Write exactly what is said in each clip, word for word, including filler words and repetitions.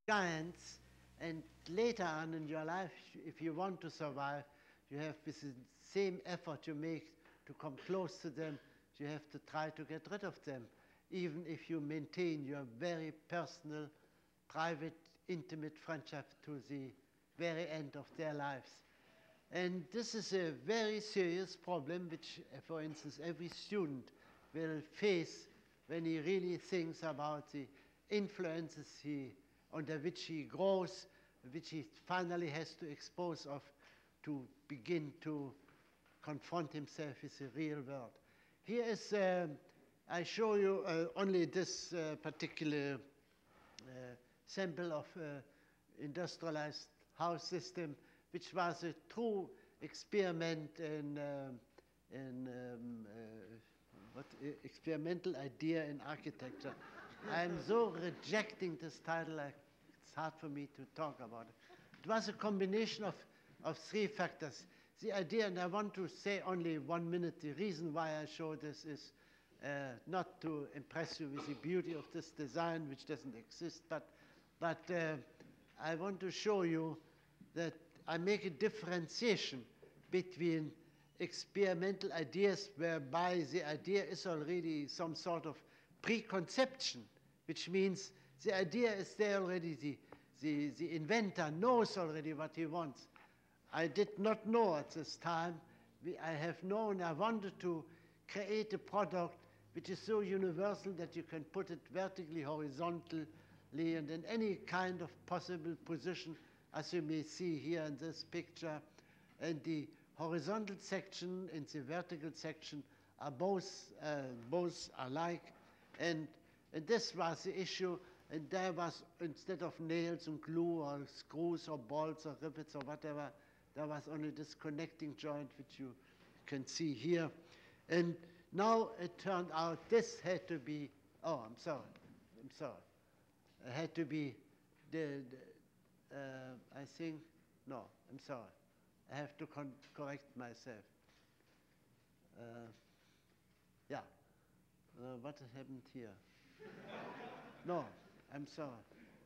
giants, and later on in your life, if you want to survive, you have with the same effort you make to come close to them, you have to try to get rid of them, even if you maintain your very personal, private, intimate friendship to the very end of their lives. And this is a very serious problem which, for instance, every student will face when he really thinks about the influences he, under which he grows, which he finally has to expose of to begin to confront himself with the real world. Here is, uh, I show you uh, only this uh, particular uh, sample of uh, industrialized house system, which was a true experiment in, uh, in um, uh, what, uh, experimental idea in architecture. I'm so rejecting this title, I, it's hard for me to talk about it. It was a combination of, of three factors. The idea, and I want to say only one minute, the reason why I show this is uh, not to impress you with the beauty of this design, which doesn't exist, but, but uh, I want to show you that I make a differentiation between experimental ideas whereby the idea is already some sort of preconception, which means the idea is there already, the, the, the inventor knows already what he wants. I did not know at this time. We, I have known, I wanted to create a product which is so universal that you can put it vertically, horizontally, and in any kind of possible position, as you may see here in this picture. And the horizontal section and the vertical section are both, uh, both alike. And, and this was the issue. And there was, instead of nails and glue or screws or bolts or rivets or whatever, there was only this connecting joint, which you can see here. And now it turned out this had to be, oh, I'm sorry, I'm sorry. It had to be, the, the uh, I think, no, I'm sorry. I have to con correct myself. Uh, yeah, uh, what has happened here? No, I'm sorry.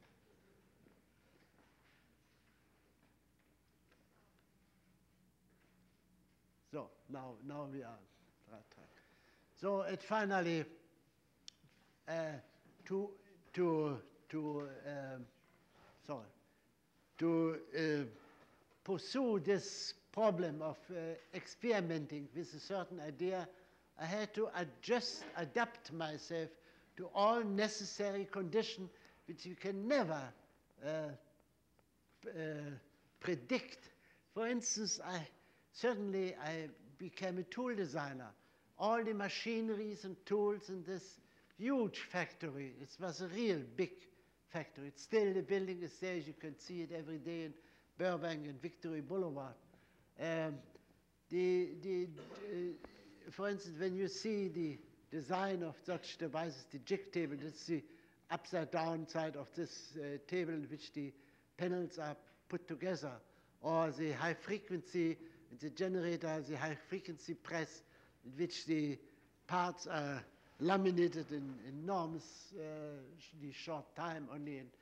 So now, now we are right track. So it finally, uh, to to to um, sorry, to uh, pursue this problem of uh, experimenting with a certain idea, I had to adjust, adapt myself to all necessary conditions which you can never uh, uh, predict. For instance, I certainly I became a tool designer. All the machineries and tools in this huge factory, it was a real big factory. It's still, the building is there, you can see it every day in Burbank and Victory Boulevard. Um, the, the, uh, for instance, when you see the design of such devices, the jig table, this is the upside down side of this uh, table in which the panels are put together, or the high frequency, the generator, the high frequency press, in which the parts are laminated in enormous, uh, the short time, only in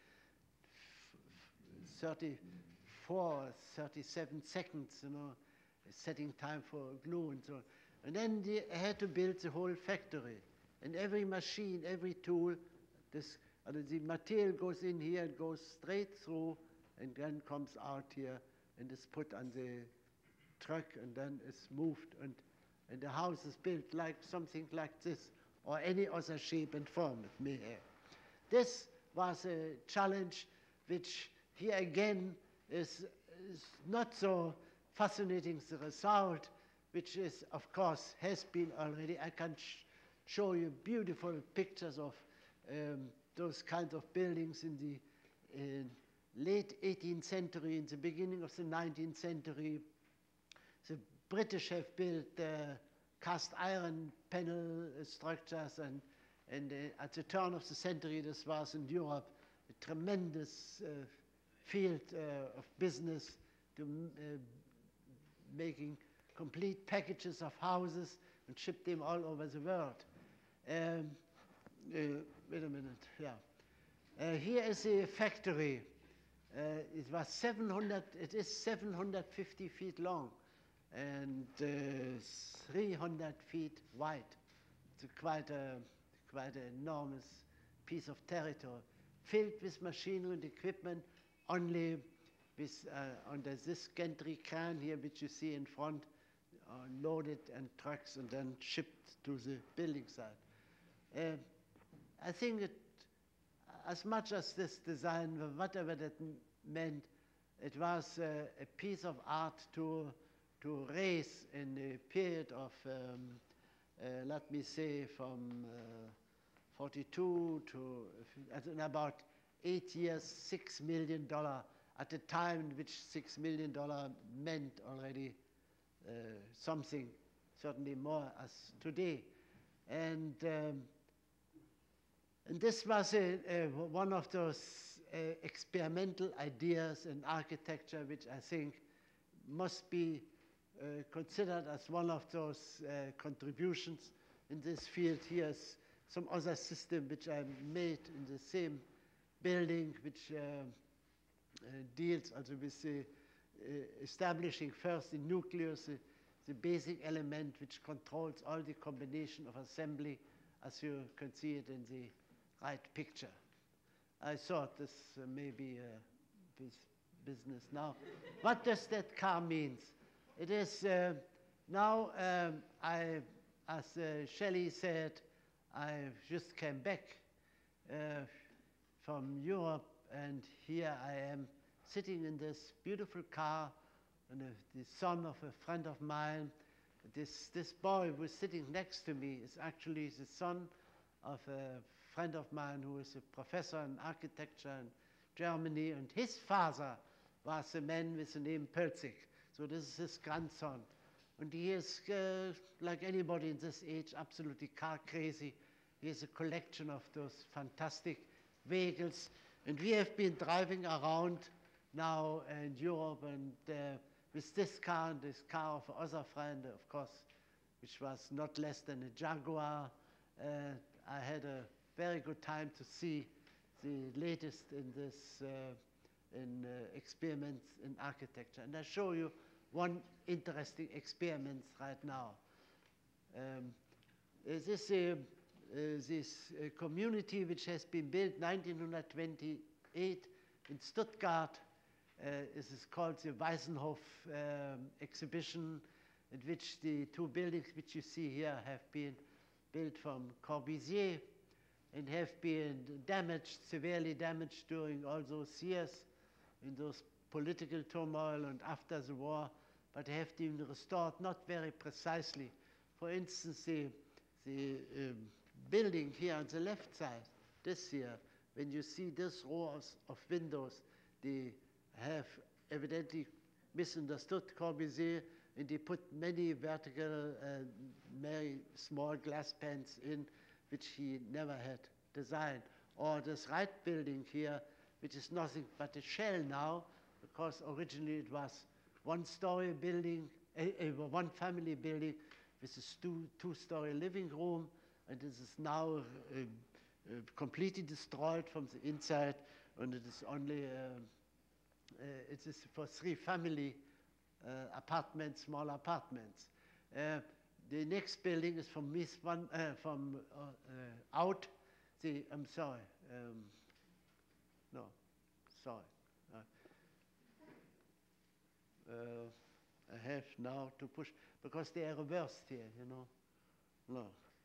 thirty-four or thirty-seven seconds, you know, setting time for glue and so on. And then they had to build the whole factory. And every machine, every tool, this, uh, the material goes in here, it goes straight through, and then comes out here, and is put on the truck, and then is moved, and, and the house is built like something like this, or any other shape and form it may have. This was a challenge which here again is, is not so fascinating, the result, which is, of course, has been already. I can sh show you beautiful pictures of um, those kinds of buildings in the in late eighteenth century, in the beginning of the nineteenth century. The British have built uh, cast iron panel structures, and, and uh, at the turn of the century, this was in Europe a tremendous uh, field uh, of business to uh, making complete packages of houses and ship them all over the world. Um, uh, wait a minute, yeah. Uh, here is a factory. Uh, it was seven hundred, it is seven hundred fifty feet long and uh, three hundred feet wide. It's a quite a quite an enormous piece of territory, filled with machinery and equipment, only with uh, under this gantry crane here, which you see in front, uh, loaded and trucks and then shipped to the building site. Uh, I think it, as much as this design, whatever that meant, it was uh, a piece of art to, to raise in a period of, um, uh, let me say, from uh, forty-two to, uh, in about eight years, six million dollars, at a time in which six million dollars meant already uh, something, certainly more as today. And um, And this was a, a, one of those uh, experimental ideas in architecture which I think must be uh, considered as one of those uh, contributions in this field. Here's some other system which I made in the same building, which uh, uh, deals also with the, uh, establishing first the nucleus, the, the basic element which controls all the combination of assembly, as you can see it in the right picture. I thought this uh, may be uh, this business now. What does that car mean? It is uh, now, um, I, as uh, Shelley said, I just came back uh, from Europe, and here I am sitting in this beautiful car, and uh, the son of a friend of mine. This, this boy who is sitting next to me is actually the son of a friend of mine who is a professor in architecture in Germany, and his father was a man with the name Pelzig. So this is his grandson. And he is, uh, like anybody in this age, absolutely car crazy. He has a collection of those fantastic vehicles. And we have been driving around now in Europe, and uh, with this car and this car of another friend, of course, which was not less than a Jaguar, uh, I had a very good time to see the latest in this, uh, in uh, experiments in architecture. And I show you one interesting experiment right now. Um, this is a, uh, this uh, community which has been built nineteen twenty-eight in Stuttgart. Uh, this is called the Weissenhof um, exhibition, in which the two buildings which you see here have been built from Corbusier and have been damaged, severely damaged during all those years in those political turmoil and after the war, but have been restored not very precisely. For instance, the, the um, building here on the left side, this here, when you see this rows of windows, they have evidently misunderstood Corbusier, and they put many vertical, uh, very small glass panes in, which he never had designed. Or this right building here, which is nothing but a shell now, because originally it was one-story building, a, a one-family building with a two, two-story living room, and this is now uh, uh, completely destroyed from the inside, and it is only, uh, uh, it is for three family uh, apartments, small apartments. Uh, the next building is from Miss One, uh, from uh, uh, out. The I'm sorry, um, no, sorry. Uh, uh, I have now to push because they are reversed here, you know. No.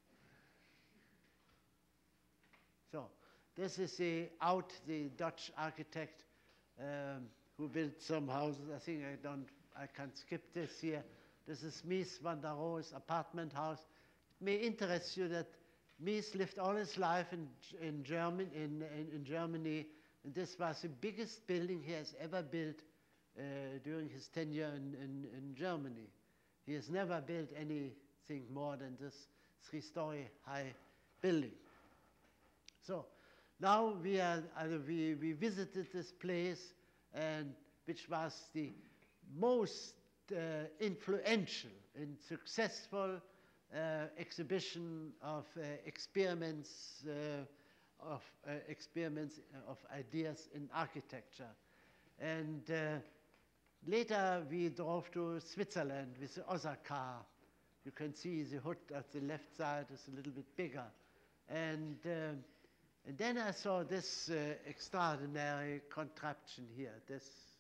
So this is the out the Dutch architect um, who built some houses. I think I don't. I can skip this here. This is Mies van der Rohe's apartment house. It may interest you that Mies lived all his life in, in, German, in, in, in Germany, and this was the biggest building he has ever built uh, during his tenure in, in, in Germany. He has never built anything more than this three-story high building. So now we, are, uh, we, we visited this place, and which was the most uh, influential and successful uh, exhibition of uh, experiments uh, of uh, experiments uh, of ideas in architecture. And uh, later we drove to Switzerland with the other car. You can see the hood at the left side is a little bit bigger. And, uh, and then I saw this uh, extraordinary contraption here, this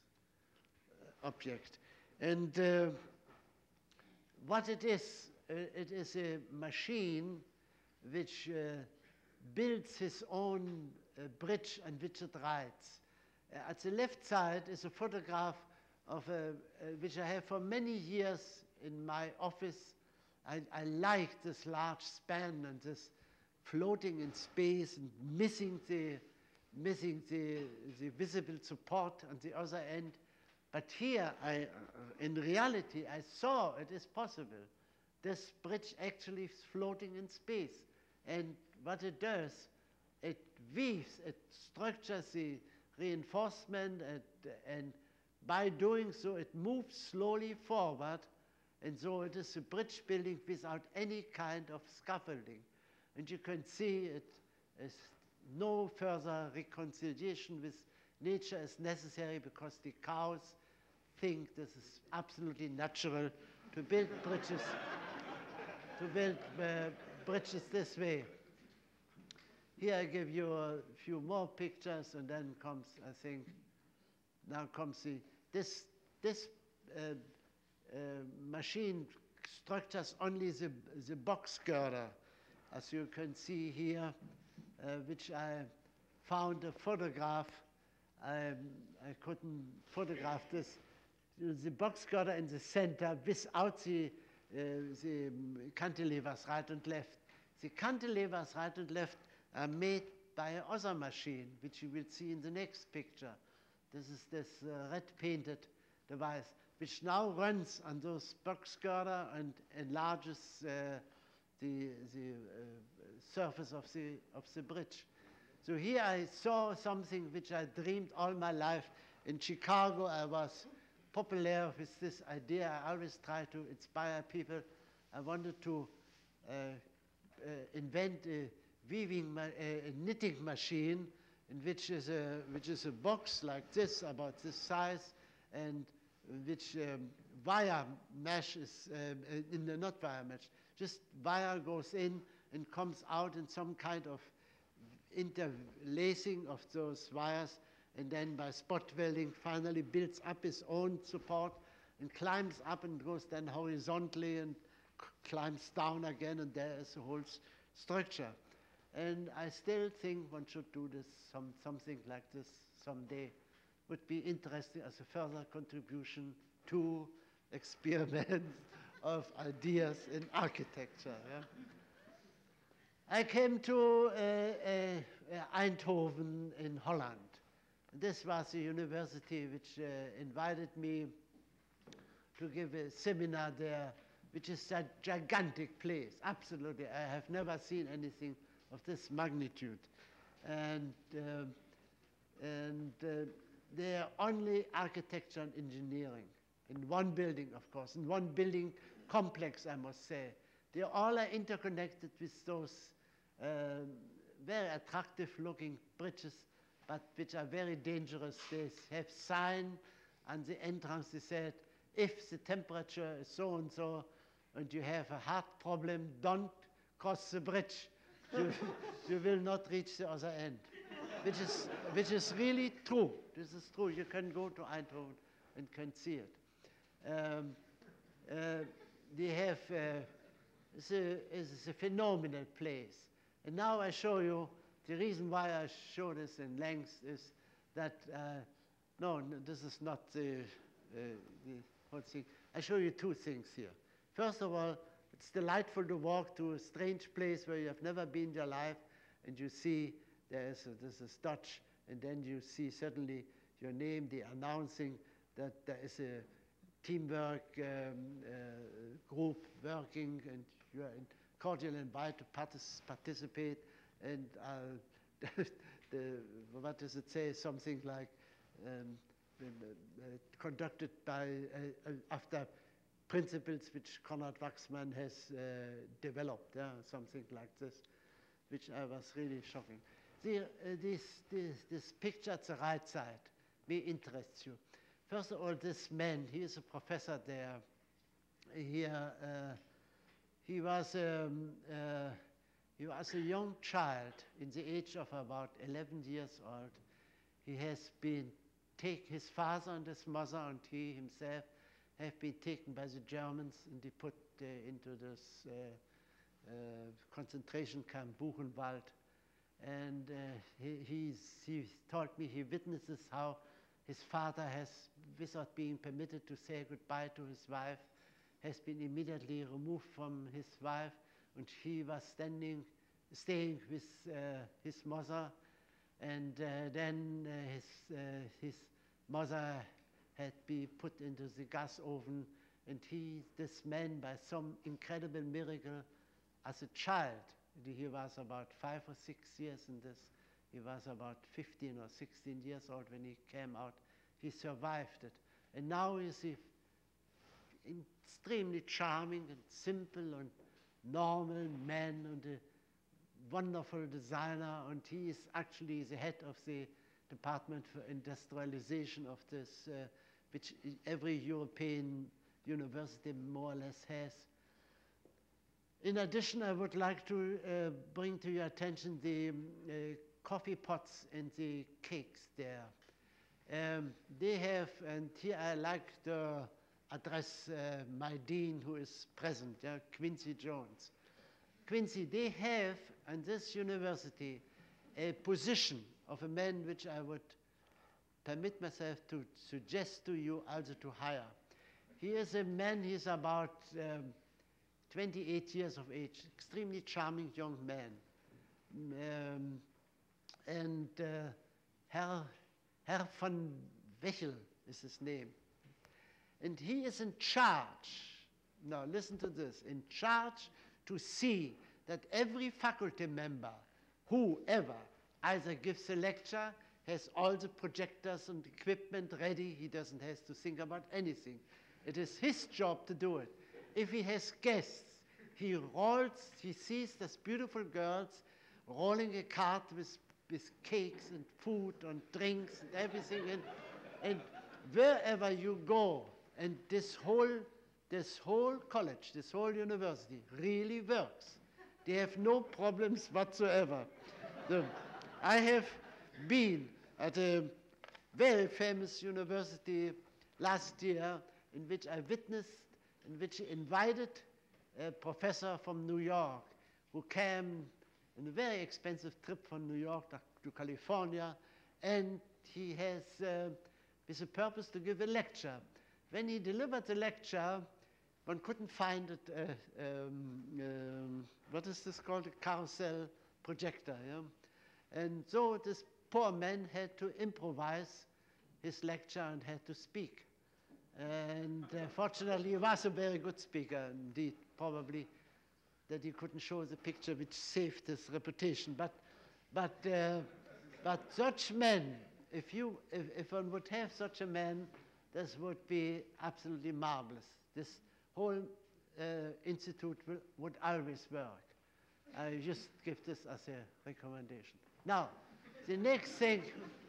uh, object. And uh, what it is, uh, it is a machine which uh, builds his own uh, bridge on which it rides. Uh, at the left side is a photograph of a, uh, which I have for many years in my office. I, I like this large span and this floating in space and missing the, missing the, the visible support on the other end. But here, I, uh, in reality, I saw it is possible. This bridge actually is floating in space. And what it does, it weaves, it structures the reinforcement, and, and by doing so, it moves slowly forward. And so it is a bridge building without any kind of scaffolding. And you can see it is no further reconciliation with nature is necessary because the cows think this is absolutely natural to build bridges, to build uh, bridges this way. Here I give you a few more pictures, and then comes, I think, now comes the, this, this uh, uh, machine structures only the, the box girder, as you can see here, uh, which I found a photograph. Um, I couldn't photograph this. The box girder in the center without the, uh, the cantilevers right and left. The cantilevers right and left are made by another machine, which you will see in the next picture. This is this uh, red painted device, which now runs on those box girder and enlarges uh, the, the uh, surface of the, of the bridge. So here I saw something which I dreamed all my life. In Chicago, I was popular with this idea. I always try to inspire people. I wanted to uh, uh, invent a weaving, ma a knitting machine, in which is a which is a box like this, about this size, and which um, wire mesh is uh, in the not wire mesh. Just wire goes in and comes out in some kind of interlacing of those wires, and then by spot welding finally builds up its own support and climbs up and goes then horizontally and climbs down again, and there is a whole structure. And I still think one should do this, some, something like this someday. Would be interesting as a further contribution to experiments of ideas in architecture. Yeah? I came to uh, uh, Eindhoven in Holland. This was a university which uh, invited me to give a seminar there, which is a gigantic place. Absolutely, I have never seen anything of this magnitude. And, uh, and uh, they are only architecture and engineering in one building, of course, in one building complex, I must say. They all are interconnected with those uh, very attractive looking bridges, but which are very dangerous. They have sign on the entrance. They said, if the temperature is so and so, and you have a heart problem, don't cross the bridge. You, you will not reach the other end, which is, which is really true. This is true. You can go to Eindhoven and can see it. Um, uh, they have, uh, it's, a, it's a phenomenal place. And now I show you, the reason why I show this in length is that, uh, no, no, this is not the, uh, the whole thing. I show you two things here. First of all, it's delightful to walk to a strange place where you have never been in your life, and you see there's a, there's a Dutch, and then you see suddenly your name, the announcing that there is a teamwork um, uh, group working, and you are cordially invited to partic participate. And uh, the, what does it say? Something like um, uh, conducted by uh, uh, after principles which Konrad Wachsmann has uh, developed, yeah, something like this, which I was really shocking. the, uh, this, this, this picture at the right side may interest you. First of all, this man, he is a professor there. He, uh, he, was, um, uh, he was a young child in the age of about eleven years old. He has been taken, his father and his mother and he himself have been taken by the Germans and they put uh, into this uh, uh, concentration camp Buchenwald. And uh, he, he's, he told me he witnesses how his father has, without being permitted to say goodbye to his wife, has been immediately removed from his wife, and he was standing, staying with uh, his mother, and uh, then uh, his, uh, his mother had been put into the gas oven, and he, this man, by some incredible miracle, as a child, he was about five or six years in this, he was about fifteen or sixteen years old when he came out, he survived it. And now he's an extremely charming and simple and normal man and a wonderful designer, and he is actually the head of the Department for Industrialization of this, uh, which every European university more or less has. In addition, I would like to uh, bring to your attention the um, uh, coffee pots and the cakes there. Um, they have, and here I like to address uh, my dean who is present, yeah, Quincy Jones. Quincy, they have in this university a position of a man which I would permit myself to suggest to you also to hire. He is a man, he's about um, twenty-eight years of age, extremely charming young man. Um, and uh, Herr, Herr von Wechel is his name. And he is in charge, now listen to this, in charge to see that every faculty member, whoever, either gives a lecture, has all the projectors and equipment ready, he doesn't have to think about anything. It is his job to do it. If he has guests, he rolls, he sees these beautiful girls rolling a cart with, with cakes and food and drinks and everything. And, and wherever you go, and this whole, this whole college, this whole university really works. They have no problems whatsoever. So, I have been at a very famous university last year in which I witnessed, in which he invited a professor from New York who came on a very expensive trip from New York to California, and he has, uh, with the purpose to give a lecture. When he delivered the lecture, one couldn't find it, uh, um, um, what is this called, a carousel projector, yeah? And so this poor man had to improvise his lecture and had to speak. And uh, fortunately, he was a very good speaker indeed, probably that he couldn't show the picture which saved his reputation. But, but, uh, but such men, if, you, if, if one would have such a man, this would be absolutely marvelous. This whole uh, institute will, would always work. I just give this as a recommendation. Now, the next thing,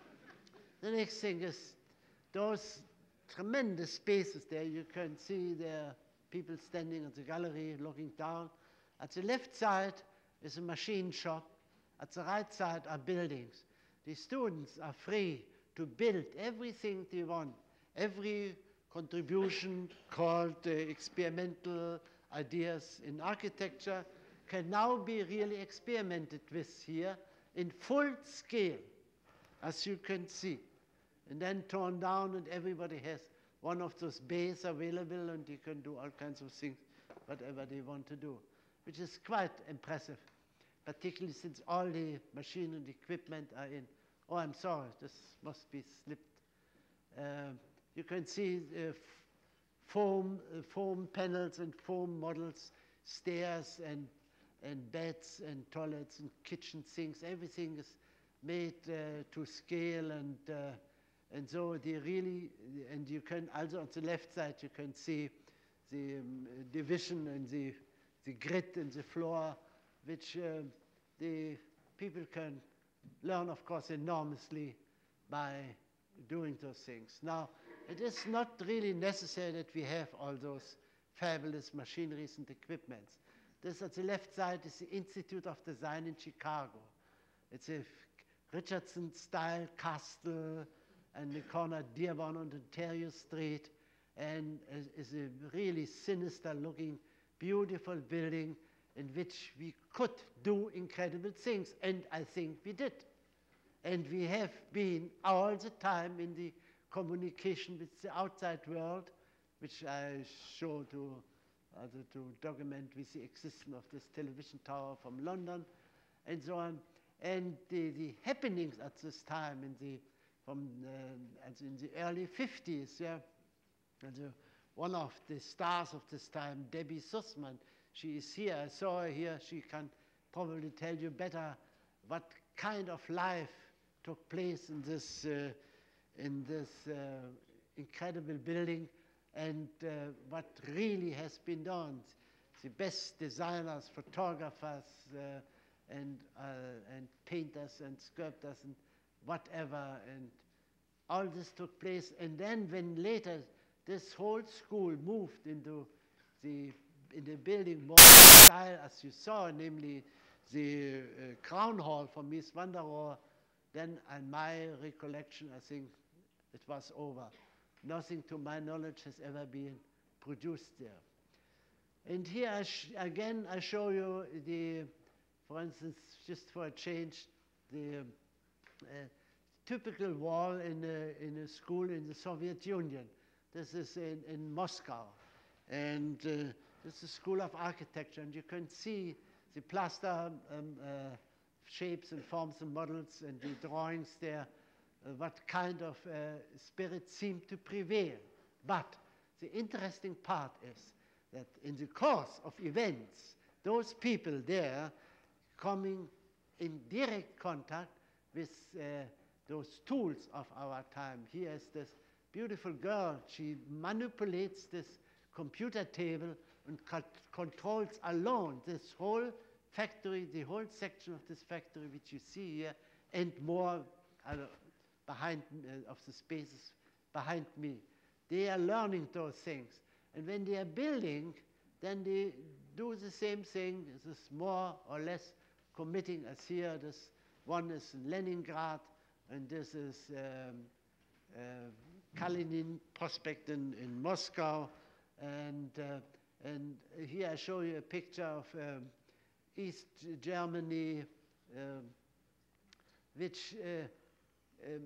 the next thing is those tremendous spaces there. You can see there are people standing in the gallery looking down. At the left side is a machine shop. At the right side are buildings. The students are free to build everything they want. Every contribution called uh, experimental ideas in architecture can now be really experimented with here in full scale, as you can see. And then torn down, and everybody has one of those bays available, and you can do all kinds of things, whatever they want to do, which is quite impressive, particularly since all the machine and equipment are in. Oh, I'm sorry, this must be slipped. Um, you can see uh, foam, uh, foam panels and foam models, stairs and, and beds and toilets and kitchen sinks. Everything is made uh, to scale, and uh, and so they really, and you can also on the left side you can see the um, division and the the grid and the floor, which uh, the people can learn, of course, enormously by doing those things. Now, it is not really necessary that we have all those fabulous machineries and equipments. This at the left side is the Institute of Design in Chicago. It's a Richardson-style castle and the corner Dearborn on Ontario Street, and is a really sinister-looking, beautiful building in which we could do incredible things, and I think we did. And we have been all the time in the communication with the outside world, which I show to, uh, to document with the existence of this television tower from London, and so on. And the, the happenings at this time in the, from, uh, in the early fifties, yeah, and the, one of the stars of this time, Debbie Sussman, she is here. I saw her here. She can probably tell you better what kind of life took place in this, uh, in this uh, incredible building, and uh, what really has been done. The best designers, photographers, uh, and, uh, and painters and sculptors and whatever, and all this took place. And then when later this whole school moved into the, in the building more style as you saw, namely the uh, Crown Hall from Mies van der Rohe, then in my recollection, I think it was over. Nothing to my knowledge has ever been produced there. And here I sh again I show you the, for instance, just for a change, the uh, typical wall in a, in a school in the Soviet Union. This is in, in Moscow. And uh, this is a school of architecture, and you can see the plaster um, uh, shapes and forms and models and the drawings there, uh, what kind of uh, spirit seemed to prevail. But the interesting part is that in the course of events, those people there coming in direct contact with uh, those tools of our time. Here is this beautiful girl. She manipulates this computer table and controls alone this whole factory, the whole section of this factory which you see here, and more uh, behind uh, of the spaces behind me. They are learning those things. And when they are building, then they do the same thing. This is more or less committing as here. This one is in Leningrad, and this is um, uh, Kalinin Prospect in, in Moscow. And, uh, and here I show you a picture of um, East Germany, um, which uh, um,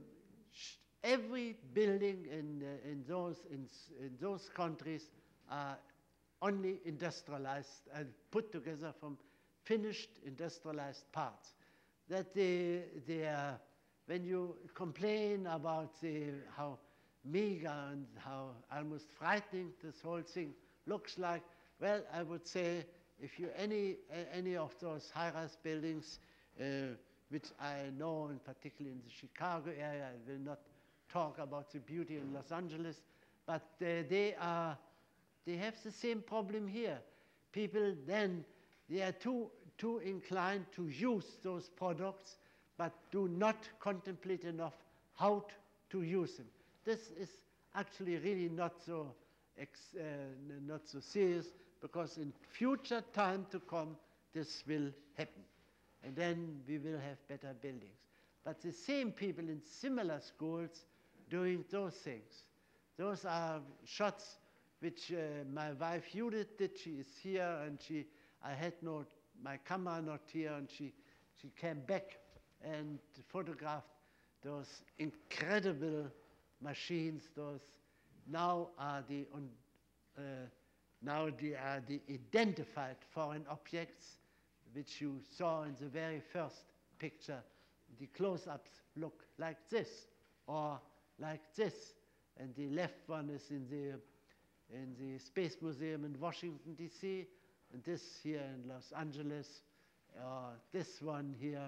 every building in, uh, in, those, in, in those countries are only industrialized and put together from finished industrialized parts. That they, they are, when you complain about the, how meager and how almost frightening this whole thing looks like, well, I would say if you any, any of those high-rise buildings, uh, which I know in particular in the Chicago area, I will not talk about the beauty in Los Angeles, but uh, they are, they have the same problem here. People then, they are too, too inclined to use those products, but do not contemplate enough how to use them. This is actually really not so, ex, uh, not so serious, because in future time to come, this will happen. And then we will have better buildings. But the same people in similar schools doing those things. Those are shots which uh, my wife Judith did. She is here, and she, I had no, my camera not here, and she, she came back and photographed those incredible machines. Those now are the, uh, now they are the identified foreign objects, which you saw in the very first picture. The close-ups look like this, or like this. And the left one is in the, in the Space Museum in Washington, D C, and this here in Los Angeles, uh, this one here,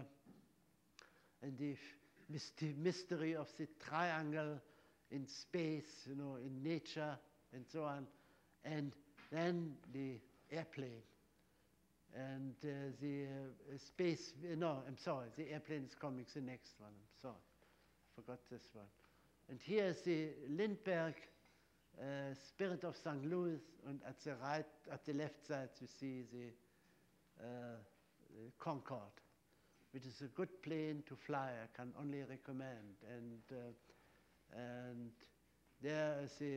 and the myst- mystery of the triangle in space, you know, in nature, and so on. And then the airplane. And uh, the uh, space, uh, no, I'm sorry, the airplane is coming, the next one, I'm sorry. I forgot this one. And here is the Lindbergh uh, Spirit of Saint Louis, and at the right, at the left side, you see the, uh, the Concorde, which is a good plane to fly, I can only recommend. And, uh, and there is the,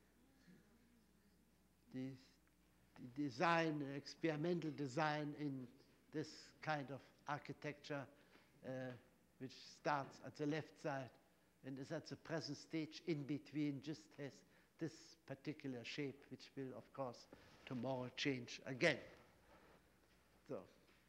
the, the design, experimental design in this kind of architecture, uh, which starts at the left side and is at the present stage in between, just has this particular shape, which will, of course, tomorrow change again. So,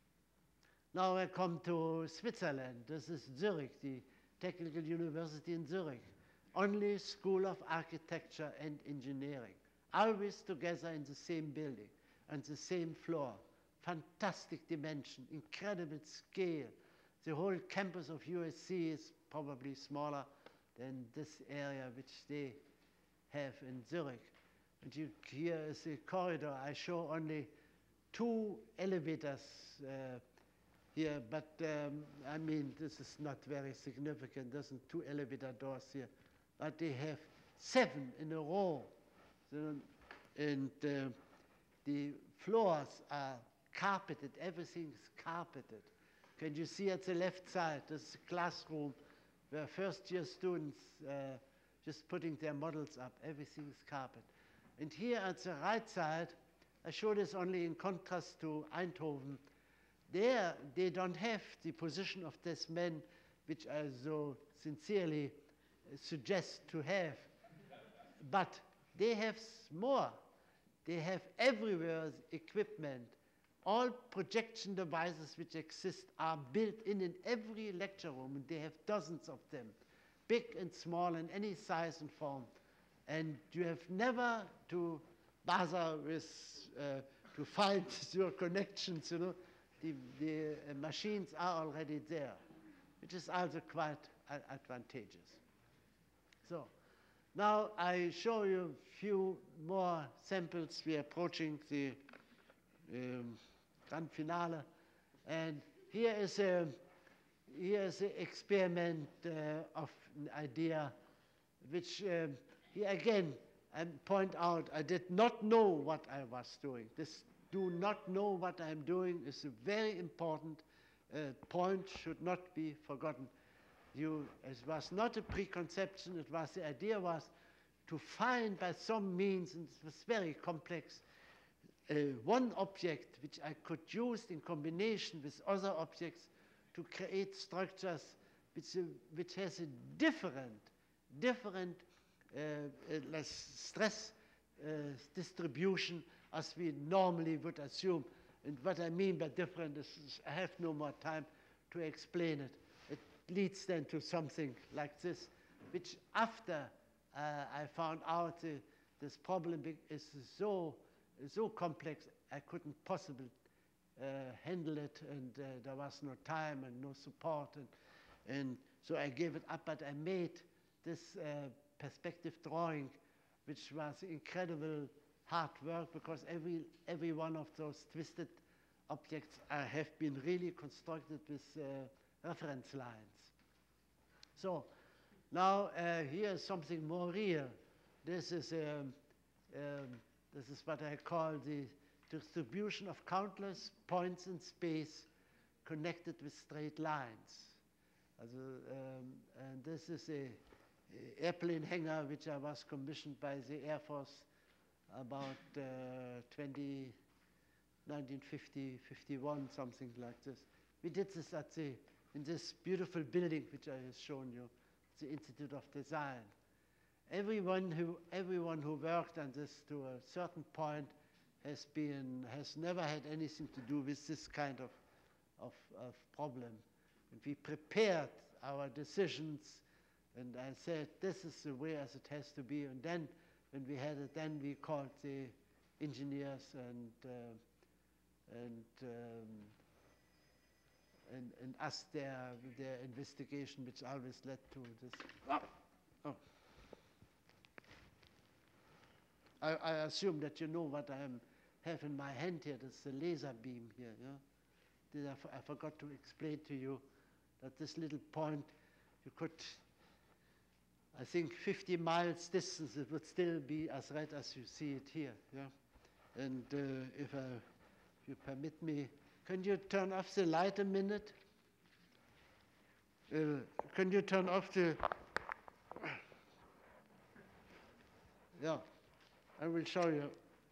now I come to Switzerland. This is Zurich, the Technical University in Zurich. Only School of Architecture and Engineering, always together in the same building, on the same floor. Fantastic dimension, incredible scale. The whole campus of U S C is probably smaller than this area which they have in Zurich. And you, here is a corridor. I show only two elevators uh, here, but um, I mean, this is not very significant. There's two elevator doors here, but they have seven in a row. So, and uh, the floors are carpeted, everything is carpeted. Can you see at the left side, this is a classroom where first year students uh, just putting their models up, everything is carpet. And here at the right side, I show this only in contrast to Eindhoven. There, they don't have the position of this men, which I so sincerely suggest to have. But they have more. They have everywhere equipment. All projection devices which exist are built in in every lecture room, and they have dozens of them, big and small, in any size and form. And you have never to bother with, uh, to find your connections, you know. The, the uh, machines are already there, which is also quite uh, advantageous. So, now I show you a few more samples. We are approaching the um, grand finale. And here is a here is an experiment uh, of an idea, which um, here again I point out I did not know what I was doing. This do not know what I'm doing is a very important uh, point, should not be forgotten. You, it was not a preconception, it was the idea was to find by some means, and it was very complex, uh, one object which I could use in combination with other objects to create structures which, uh, which has a different, different uh, uh, less stress uh, distribution as we normally would assume. And what I mean by different is, is I have no more time to explain it. It leads then to something like this, which after uh, I found out uh, this problem is so, so complex, I couldn't possibly uh, handle it, and uh, there was no time and no support, and, and so I gave it up, but I made this uh, perspective drawing, which was incredible hard work, because every, every one of those twisted objects uh, have been really constructed with uh, reference lines. So now uh, here is something more real. This is, um, um, this is what I call the distribution of countless points in space connected with straight lines. Also, um, and this is a, a airplane hangar which I was commissioned by the Air Force about uh, twenty, nineteen fifty, fifty-one, something like this. We did this at the, in this beautiful building which I have shown you, the Institute of Design. Everyone who, everyone who worked on this to a certain point has been, has never had anything to do with this kind of, of, of problem. And we prepared our decisions, and I said, this is the way as it has to be, and then when we had it, then we called the engineers and uh, and, um, and and asked their their investigation, which always led to this. Oh, oh. I, I assume that you know what I am have in my hand here, that's the laser beam here. Yeah? Did I, f I forgot to explain to you that this little point, you could, I think fifty miles distance, it would still be as red as you see it here. Yeah? And uh, if, I, if you permit me, can you turn off the light a minute? Uh, can you turn off the, yeah, I will show you.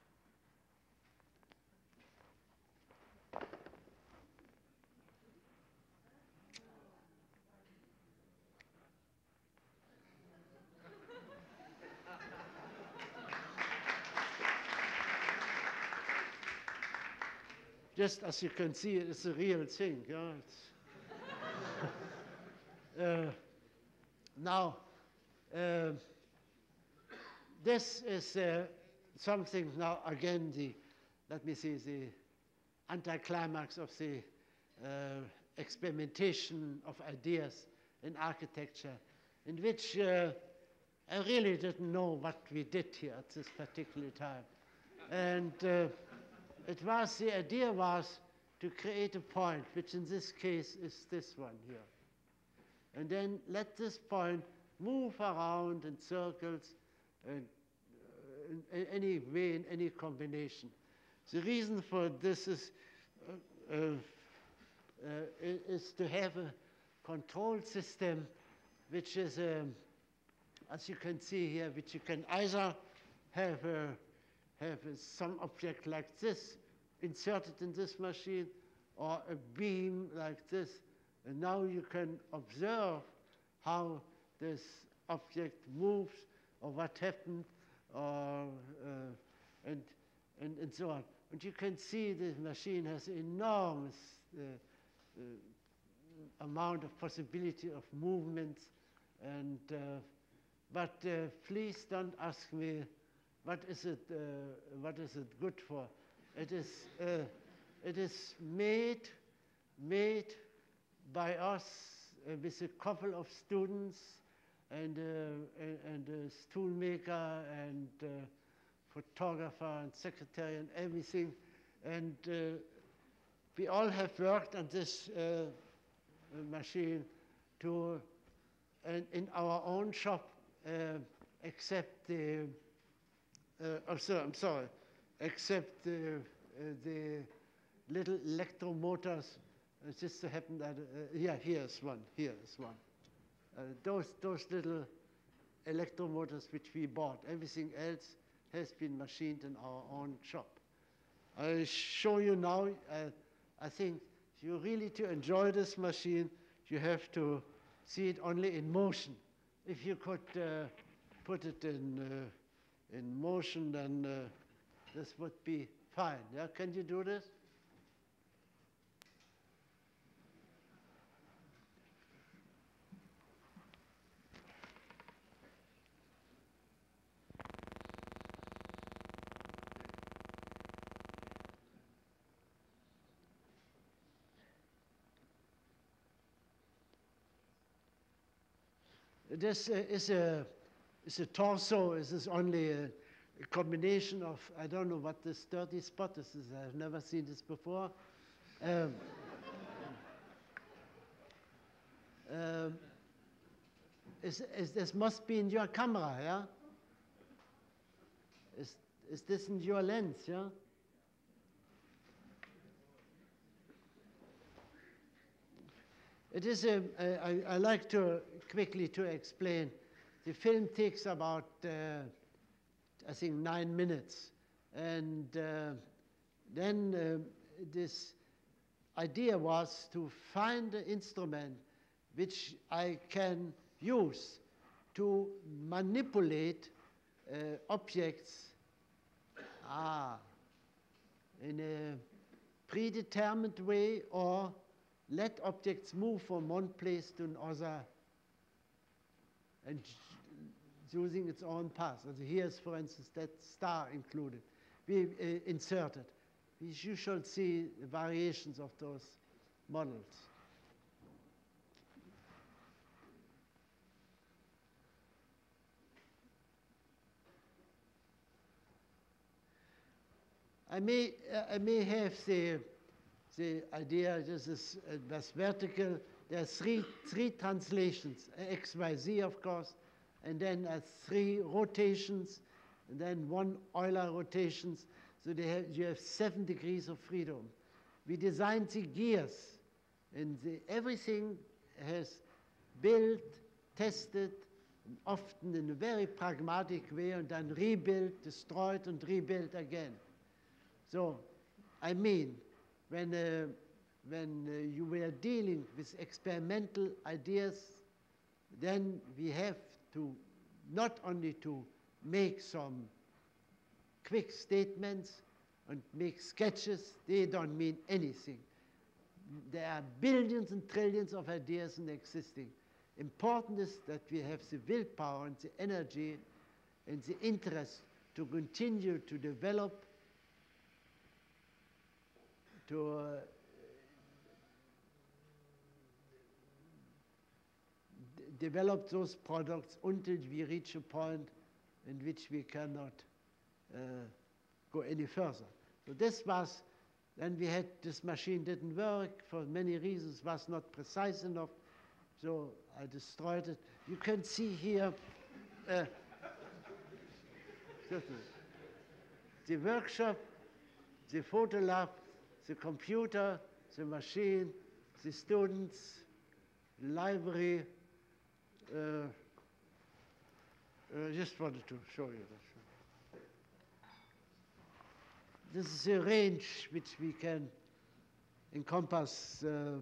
Just as you can see, it's a real thing. Yeah? It's uh, now, uh, this is uh, something now, again, the, let me see, the anticlimax of the uh, experimentation of ideas in architecture, in which uh, I really didn't know what we did here at this particular time. And uh, it was, the idea was to create a point, which in this case is this one here. And then let this point move around in circles and uh, in any way, in any combination. The reason for this is, uh, uh, uh, is to have a control system which is, um, as you can see here, which you can either have a have a, some object like this inserted in this machine, or a beam like this. And now you can observe how this object moves, or what happened, or, uh, and, and, and so on. And you can see this machine has enormous uh, uh, amount of possibility of movements. And, uh, but uh, please don't ask me, what is it, uh, what is it good for? It is, uh, it is made, made by us uh, with a couple of students and, uh, and, and a tool maker and uh, photographer and secretary and everything. And uh, we all have worked on this uh, machine to, and in our own shop, uh, except the Uh, I'm sorry, I'm sorry, except the, uh, the little electromotors. It just so happened that, uh, yeah, here's one, here's one. Uh, those, those little electromotors which we bought, everything else has been machined in our own shop. I show you now, uh, I think you really to enjoy this machine, you have to see it only in motion. If you could uh, put it in uh, in motion, then uh, this would be fine. Yeah, can you do this? This uh, is a It's a torso. This is only a, a combination of, I don't know what this dirty spot is. I've never seen this before. Um, um, is, is, this must be in your camera, yeah? Is, is this in your lens, yeah? It is a, I, I like to quickly to explain. The film takes about, uh, I think, nine minutes. And uh, then uh, this idea was to find an instrument which I can use to manipulate uh, objects ah, in a predetermined way, or let objects move from one place to another and using its own path. So here's, for instance, that star included. We uh, inserted. You shall see the variations of those models. I may, uh, I may have the, the idea, this is uh, that's vertical. There are three, three translations, X, Y, Z, of course, and then uh, three rotations, and then one Euler rotations. So they have, you have seven degrees of freedom. We designed the gears, and the, everything has built, tested, often in a very pragmatic way, and then rebuilt, destroyed, and rebuilt again. So, I mean, when, uh, when uh, you were dealing with experimental ideas, then we have to not only to make some quick statements and make sketches, they don't mean anything. There are billions and trillions of ideas in existing. Important is that we have the willpower and the energy and the interest to continue to develop, to uh, develop those products until we reach a point in which we cannot uh, go any further. So this was, then we had, this machine didn't work for many reasons, was not precise enough, so I destroyed it. You can see here uh, the workshop, the photo lab, the computer, the machine, the students, the library. Uh, uh, just wanted to show you this. This is a range which we can encompass. Uh,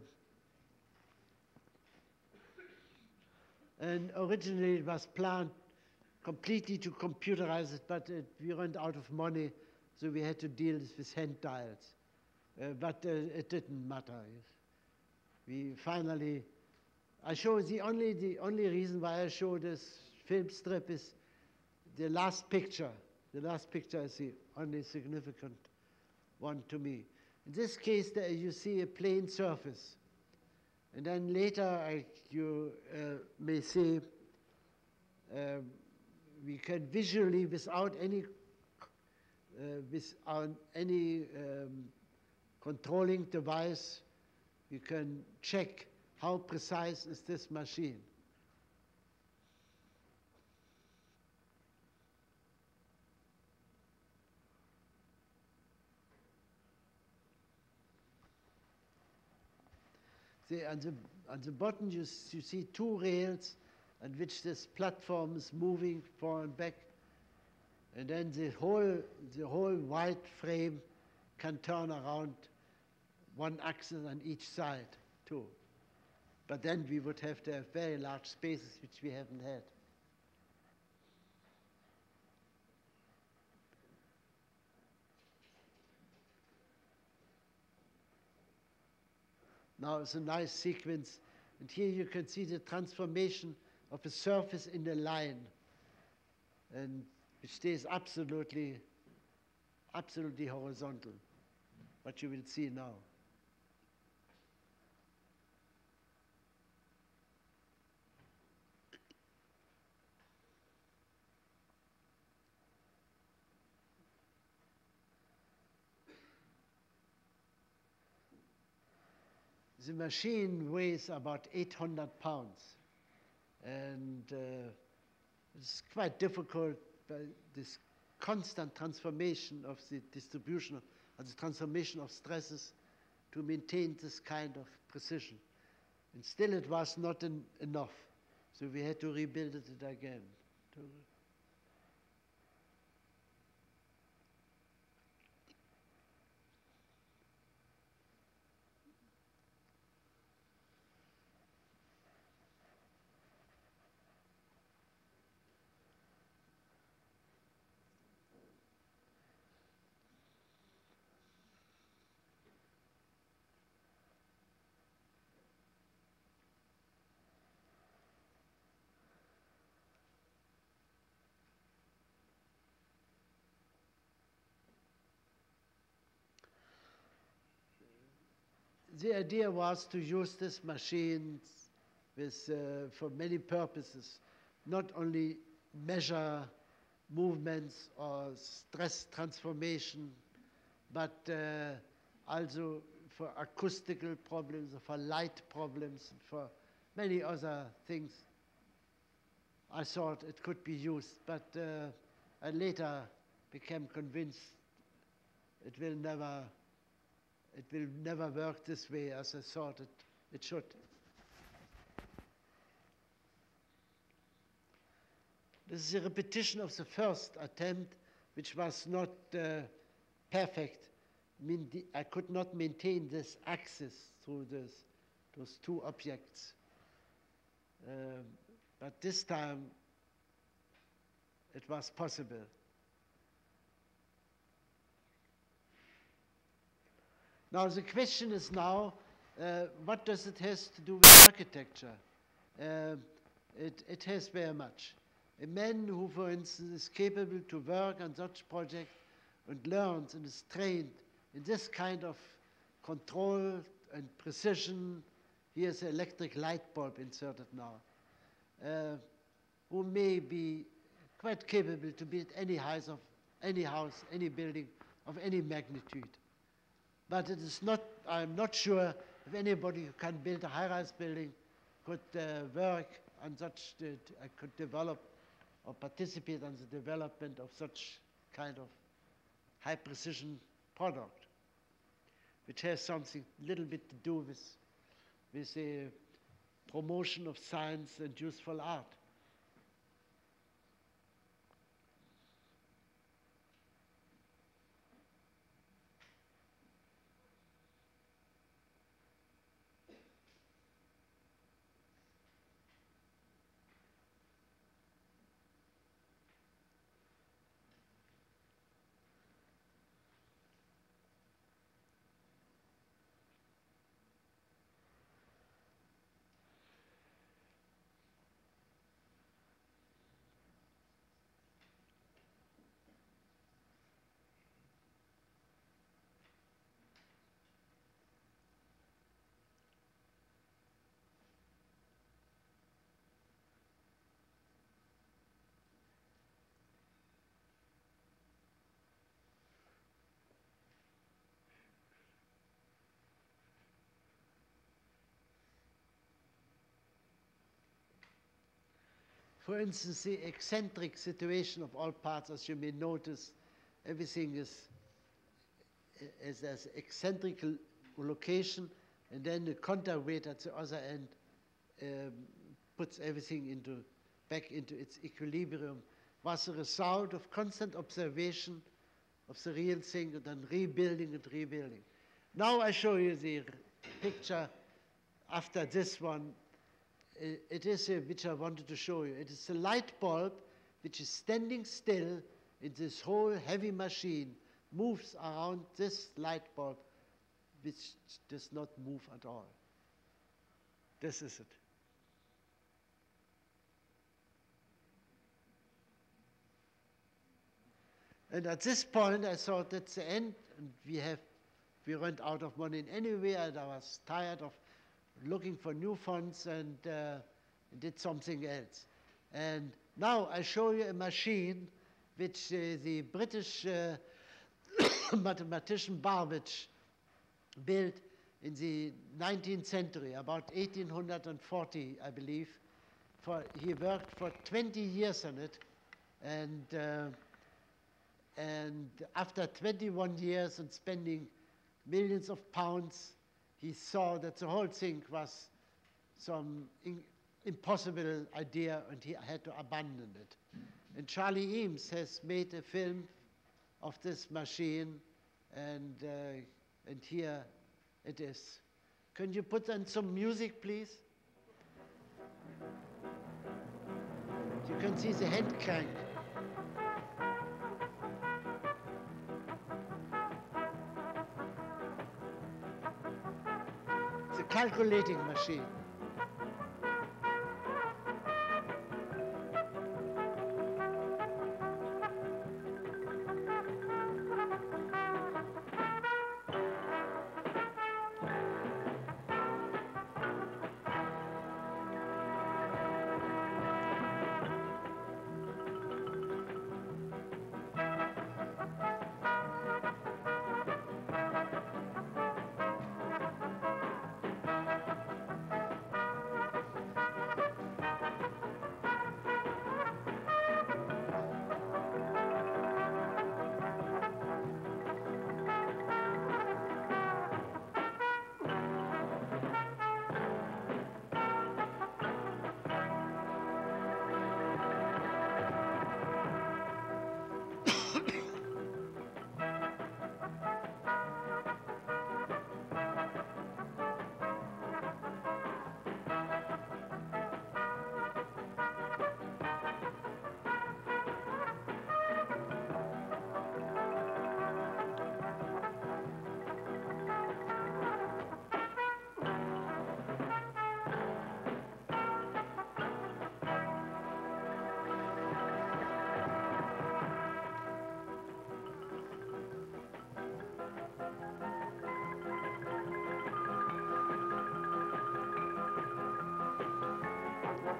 and originally it was planned completely to computerize it, but it, we ran out of money, so we had to deal with hand dials. Uh, but uh, it didn't matter. We finally, I show the only, the only reason why I show this film strip is the last picture. The last picture is the only significant one to me. In this case, there you see a plane surface. And then later, I, you uh, may see, um, we can visually, without any, uh, without any um, controlling device, you can check how precise is this machine. See, on the, on the bottom, you, you see two rails on which this platform is moving forward and back. And then the whole, the whole wide frame can turn around one axis on each side, too. But then we would have to have very large spaces, which we haven't had. Now it's a nice sequence. And here you can see the transformation of a surface in a line, and it stays absolutely, absolutely horizontal, what you will see now. The machine weighs about eight hundred pounds, and uh, it's quite difficult, but this constant transformation of the distribution, of the transformation of stresses to maintain this kind of precision. And still it was not en enough, so we had to rebuild it again. The idea was to use this machine with, uh, for many purposes, not only measure movements or stress transformation but uh, also for acoustical problems, for light problems, and for many other things. I thought it could be used, but uh, I later became convinced it will never, it will never work this way as I thought it, it should. This is a repetition of the first attempt, which was not uh, perfect. I mean, the, I could not maintain this axis through this, those two objects. Um, but this time, it was possible. Now, the question is now, uh, what does it have to do with architecture? Uh, it, it has very much. A man who, for instance, is capable to work on such project and learns and is trained in this kind of control and precision, here's an electric light bulb inserted now, uh, who may be quite capable to build any house, of any house, any building of any magnitude. But it is not, I'm not sure if anybody who can build a high-rise building could uh, work on such, that I could develop or participate in the development of such kind of high-precision product, which has something a little bit to do with, with the promotion of science and useful art. For instance, the eccentric situation of all parts, as you may notice, everything is, is as eccentric location, and then the counterweight at the other end um, puts everything into, back into its equilibrium, was a result of constant observation of the real thing and then rebuilding and rebuilding. Now I show you the picture after this one. It is a, which I wanted to show you. It is a light bulb which is standing still in this whole heavy machine, moves around this light bulb, which does not move at all. This is it. And at this point, I thought that's the end, and we have, we went out of money in any way, and I was tired of looking for new funds and uh, did something else. And now I show you a machine which uh, the British uh, mathematician Babbage built in the nineteenth century, about eighteen forty, I believe. For, he worked for twenty years on it, and, uh, and after twenty-one years and spending millions of pounds, he saw that the whole thing was some in, impossible idea, and he had to abandon it. And Charlie Eames has made a film of this machine, and, uh, and here it is. Can you put on some music, please? You can see the hand crank. The calculating machine.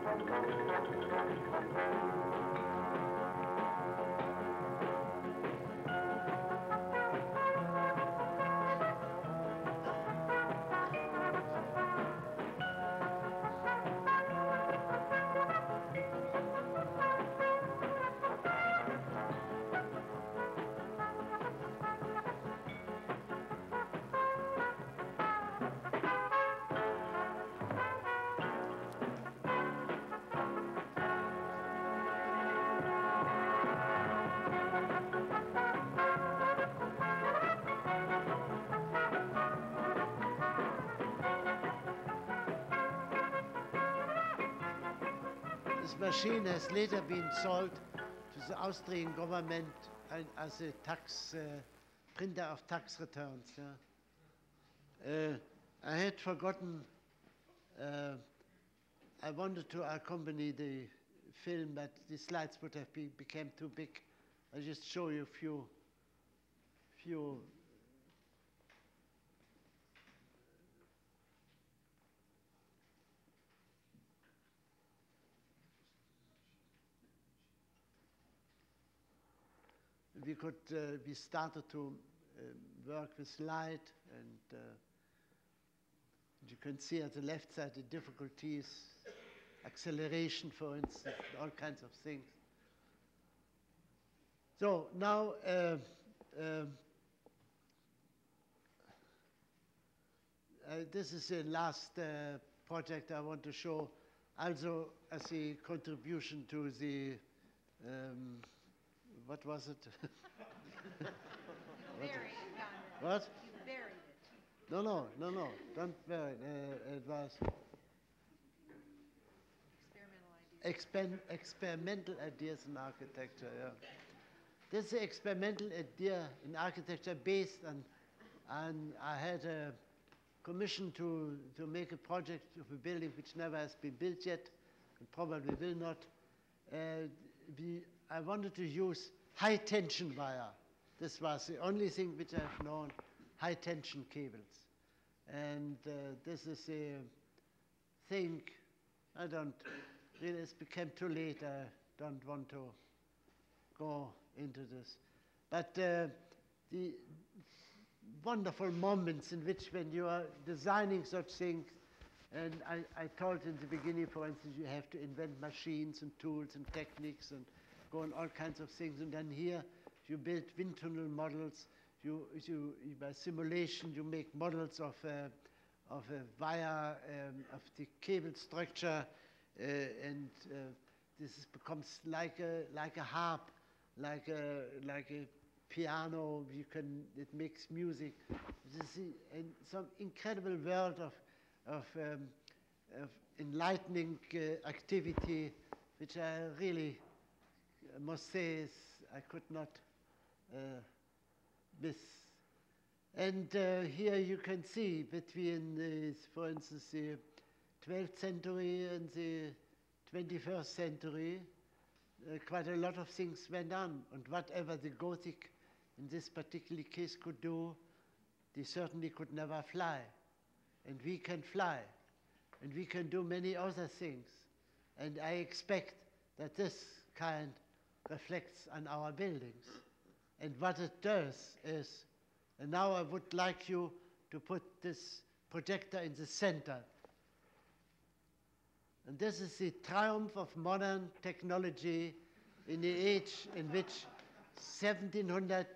This machine has later been sold to the Austrian government as a tax uh, printer of tax returns. Yeah. Uh, I had forgotten, uh, I wanted to accompany the film, but the slides would have be, become too big. I'll just show you a few, few we could, uh, we started to uh, work with light, and uh, you can see at the left side the difficulties, acceleration, for instance, all kinds of things. So now, uh, uh, uh, this is the last uh, project I want to show, also as a contribution to the um, what was it? You buried it, Konrad. What? You buried it. No, no, no, no, don't bury it. Uh, it was Experimental ideas. expen experimental ideas in architecture, yeah. This is an experimental idea in architecture based on, on I had a commission to, to make a project of a building which never has been built yet, and probably will not. Uh, we, I wanted to use high tension wire. This was the only thing which I've known, high tension cables. And uh, this is a thing, I don't, really, it's become too late, I don't want to go into this. But uh, the wonderful moments in which when you are designing such things, and I, I told in the beginning, for instance, you have to invent machines and tools and techniques and go on all kinds of things. And then here, you build wind tunnel models. You, you, by simulation, you make models of, uh, of a wire, um, of the cable structure. Uh, and uh, this is, becomes like a, like a harp, like a, like a piano. You can, it makes music. This is in some incredible world of Of, um, of enlightening uh, activity, which I really I must say is I could not uh, miss. And uh, here you can see between, the, for instance, the twelfth century and the twenty-first century, uh, quite a lot of things went on. And whatever the Gothic in this particular case could do, they certainly could never fly. And we can fly, and we can do many other things. And I expect that this kind reflects on our buildings. And what it does is, and now I would like you to put this projector in the center. And this is the triumph of modern technology in the age in which seventeen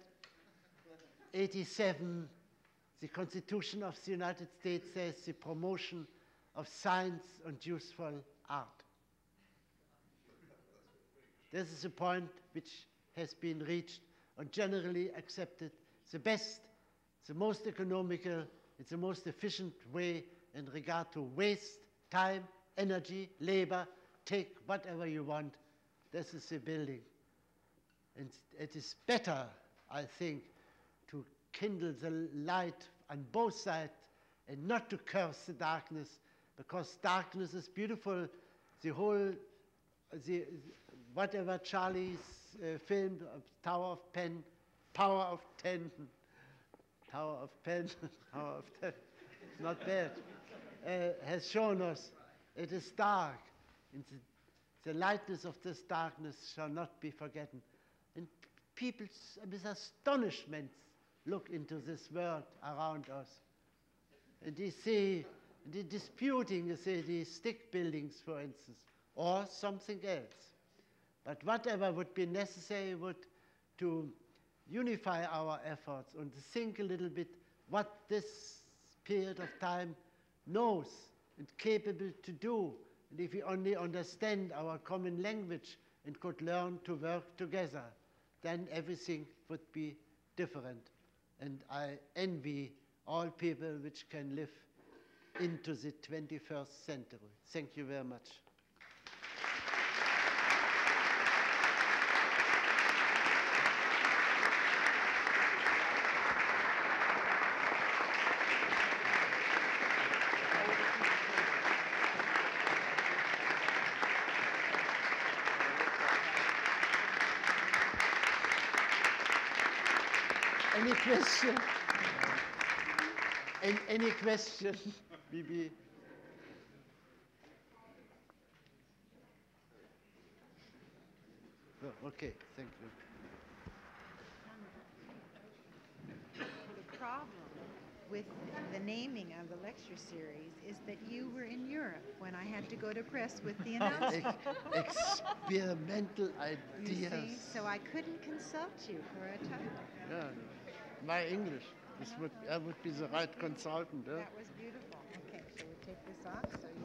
eighty-seven the Constitution of the United States says the promotion of science and useful art. This is a point which has been reached and generally accepted. The best, the most economical, it's the most efficient way in regard to waste, time, energy, labor. Take whatever you want. This is the building. And it is better, I think, to kindle the light on both sides and not to curse the darkness, because darkness is beautiful. The whole, the, whatever Charlie's uh, film, uh, Tower of Pen, Power of Ten, Tower of Pen, Tower of Ten, not bad, uh, has shown us it is dark. And the, the lightness of this darkness shall not be forgotten. And people s- with astonishment look into this world around us. And they see, they're disputing, you say, the stick buildings, for instance, or something else. But whatever would be necessary would to unify our efforts and to think a little bit what this period of time knows and capable to do. And if we only understand our common language and could learn to work together, then everything would be different. And I envy all people which can live into the twenty-first century. Thank you very much. Any question? An- Any question? Maybe. Oh, okay, thank you. The problem with the naming of the lecture series is that you were in Europe when I had to go to press with the announcement. Ex- experimental You ideas. see, so I couldn't consult you for a title. Yeah, my English. This would I would be the right consultant. Yeah? That was beautiful. Okay, shall we take this off? So